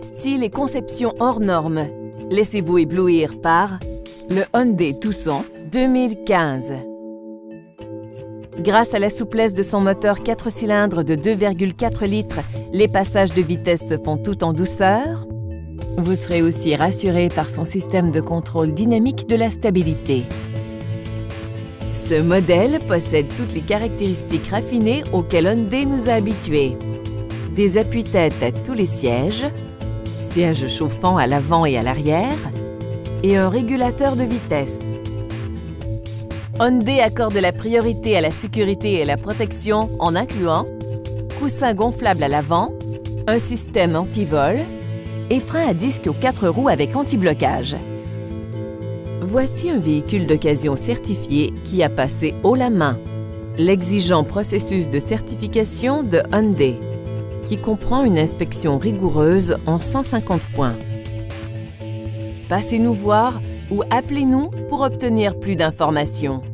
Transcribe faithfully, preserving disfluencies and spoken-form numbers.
Style et conception hors normes. Laissez-vous éblouir par le Hyundai Tucson deux mille quinze. Grâce à la souplesse de son moteur quatre cylindres de deux virgule quatre litres, les passages de vitesse se font tout en douceur. Vous serez aussi rassuré par son système de contrôle dynamique de la stabilité. Ce modèle possède toutes les caractéristiques raffinées auxquelles Hyundai nous a habitués. Des appuis-têtes à tous les sièges, sièges chauffants à l'avant et à l'arrière, et un régulateur de vitesse. Hyundai accorde la priorité à la sécurité et à la protection en incluant coussins gonflables à l'avant, un système anti-vol et frein à disque aux quatre roues avec anti-blocage. Voici un véhicule d'occasion certifié qui a passé haut la main l'exigeant processus de certification de Hyundai, qui comprend une inspection rigoureuse en cent cinquante points. Passez nous voir ou appelez-nous pour obtenir plus d'informations.